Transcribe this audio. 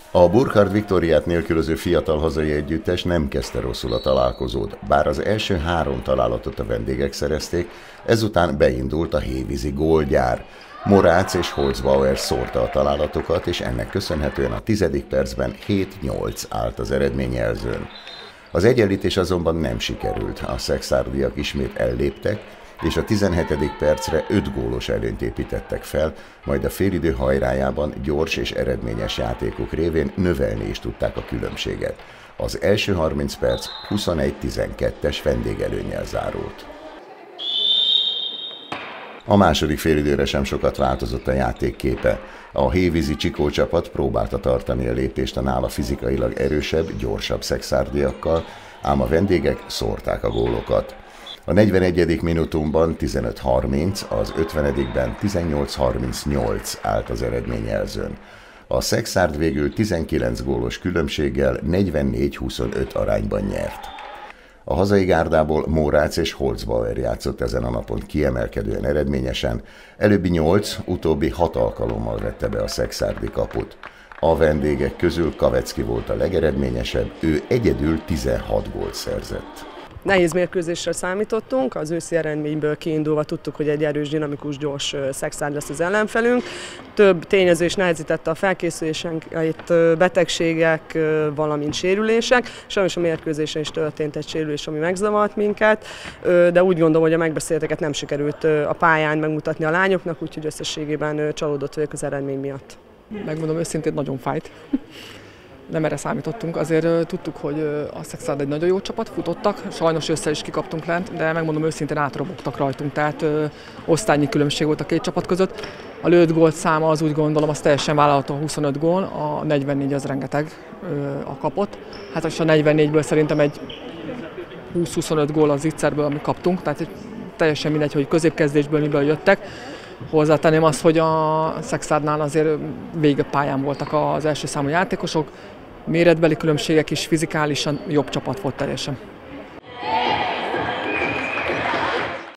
A Burkhard Viktóriát nélkülöző fiatal hazai együttes nem kezdte rosszul a találkozót, bár az első 3 találatot a vendégek szerezték, ezután beindult a hévízi gólgyár. Morác és Holzbauer szórta a találatokat, és ennek köszönhetően a 10. percben 7-8 állt az eredményjelzőn. Az egyenlítés azonban nem sikerült, a szekszárdiak ismét elléptek, és a 17. percre 5 gólos előnyt építettek fel, majd a félidő hajrájában gyors és eredményes játékuk révén növelni is tudták a különbséget. Az első 30 perc 21-12-es vendégelőnnyel zárult. A második félidőre sem sokat változott a játék képe. A hévízi Csikó csapat próbálta tartani a lépést a nála fizikailag erősebb, gyorsabb szekszárdiakkal, ám a vendégek szórták a gólokat. A 41. minutumban 15-30, az 50-ben 18-38 állt az eredményjelzőn. A Szekszárd végül 19 gólos különbséggel 44-25 arányban nyert. A hazai gárdából Morác és Holzbauer játszott ezen a napon kiemelkedően eredményesen, előbbi 8, utóbbi 6 alkalommal vette be a szekszárdi kaput. A vendégek közül Kavecki volt a legeredményesebb, ő egyedül 16 gólt szerzett. Nehéz mérkőzésre számítottunk, az őszi eredményből kiindulva tudtuk, hogy egy erős, dinamikus, gyors Szekszárd lesz az ellenfelünk. Több tényező is nehezítette a felkészülésen, itt betegségek, valamint sérülések. Sajnos a mérkőzésen is történt egy sérülés, ami megzavart minket, de úgy gondolom, hogy a megbeszélteket nem sikerült a pályán megmutatni a lányoknak, úgyhogy összességében csalódott vagyok az eredmény miatt. Megmondom őszintén, nagyon fájt. Nem erre számítottunk, azért tudtuk, hogy a Szekszárd egy nagyon jó csapat, futottak, sajnos össze is kikaptunk lent, de megmondom őszintén átrobogtak rajtunk, tehát osztálynyi különbség volt a két csapat között. A lőtt gólt száma az úgy gondolom, az teljesen vállalható, 25 gól, a 44 az rengeteg a kapott. Hát és a 44-ből szerintem egy 20-25 gól az Zicserből, amit kaptunk, tehát teljesen mindegy, hogy középkezdésből miből jöttek. Hozzátenném azt, hogy a Szekszárdnál azért végigpályán voltak az első számú játékosok, méretbeli különbségek is, fizikálisan jobb csapat volt teljesen.